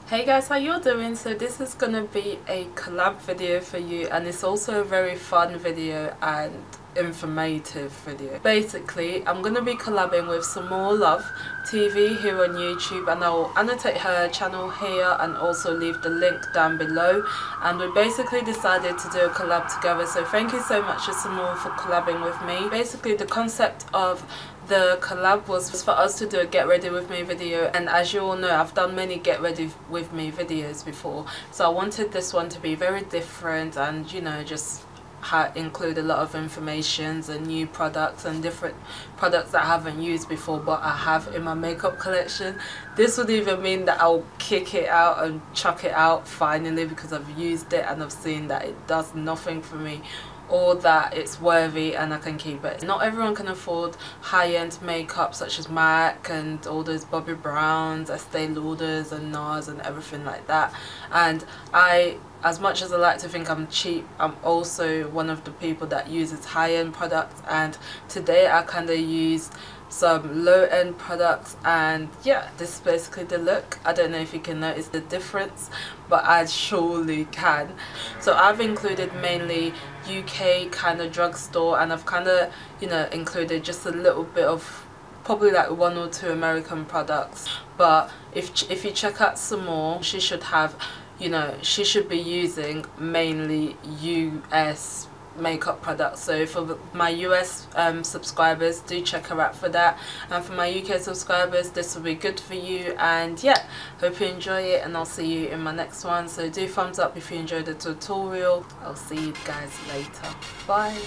Hey guys, how you doing? So this is gonna be a collab video for you, and it's also a very fun video and informative video. Basically, I'm gonna be collabing with Some More Love TV here on YouTube, and I'll annotate her channel here and also leave the link down below. And we basically decided to do a collab together, so thank you so much to Some More for collabing with me. Basically, the concept of the collab was for us to do a get ready with me video, and as you all know, I've done many get ready with me videos before, so I wanted this one to be very different and, you know, just include a lot of informations and new products and different products that I haven't used before but I have in my makeup collection. This would even mean that I'll kick it out and chuck it out finally, because I've used it and I've seen that it does nothing for me, or that it's worthy and I can keep it. Not everyone can afford high-end makeup such as MAC and all those Bobbi Browns, Estee Lauders and NARS and everything like that. And as much as I like to think I'm cheap, I'm also one of the people that uses high-end products, and today I kind of used some low-end products, and yeah, this is basically the look. I don't know if you can notice the difference, but I surely can. So I've included mainly UK kind of drugstore, and I've kind of, you know, included just a little bit of probably like 1 or 2 American products. But if you check out Some More, she should have, you know, she should be using mainly US makeup products. So for my US subscribers, do check her out for that, and for my UK subscribers, this will be good for you. And yeah, hope you enjoy it, and I'll see you in my next one. So do thumbs up if you enjoyed the tutorial. I'll see you guys later. Bye.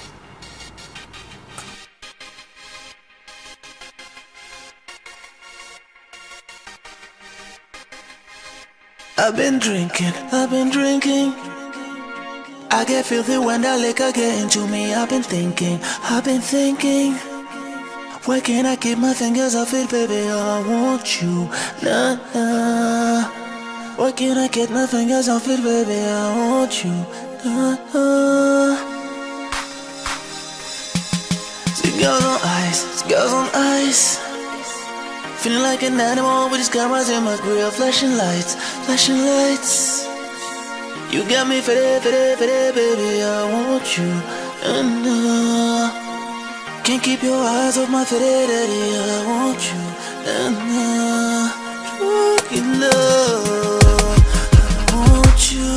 I've been drinking. I get filthy when that liquor get into me. I've been thinking. Where can I keep my fingers off it, baby? I want you, nah, nah. Where can I get my fingers off it, baby? I want you, nah, nah. See girls on ice, feeling like an animal with these cameras in my grill, flashing lights. You got me fitted, baby, I want you, and can't keep your eyes off my fidelity, I want you, and drunk in love, I want you.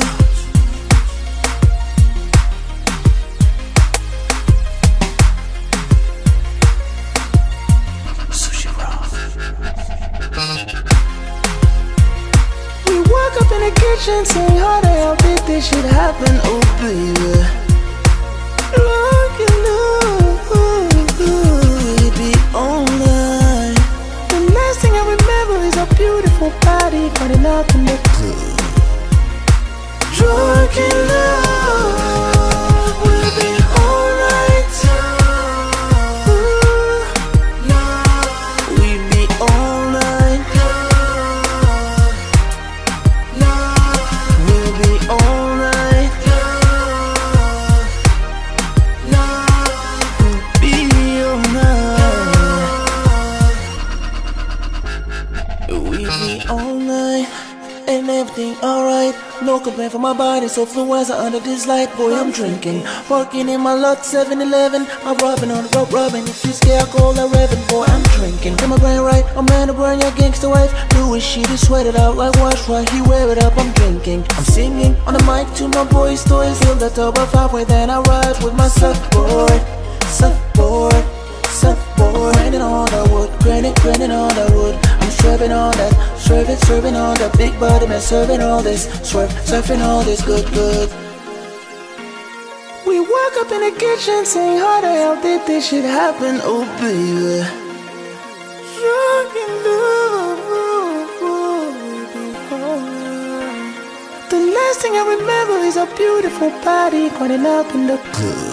Sushi roll. We woke up in the kitchen saying, how the hell did this shit happen? Oh baby, look at love, it be online. The last thing I remember is a beautiful body running up in the club. Drunk in love, we'll be alright. We be all night. We'll be all night. We'll be all night. We be all night. And everything alright. No complaint for my body, so fluenza under this light. Boy, I'm drinking, working in my lot 7-Eleven. I'm rubbing on the rope, rubbing. If you scare, call a Revan. Boy, I'm drinking. Am I brain right? I'm man to burn your gangster wife. Do it, shit, he sweat it out like wash right. He wear it up, I'm drinking. I'm singing on the mic to my boys' toys. Fill the tub of halfway, then I ride with my surfboard. Grinding on the wood, grinding on the wood. I'm swerving on that, swerving on that big body man, serving all this, surfing all this good. We woke up in the kitchen saying, how the hell did this shit happen? Oh baby, drunk in love, the last thing I remember is a beautiful body running up in the club.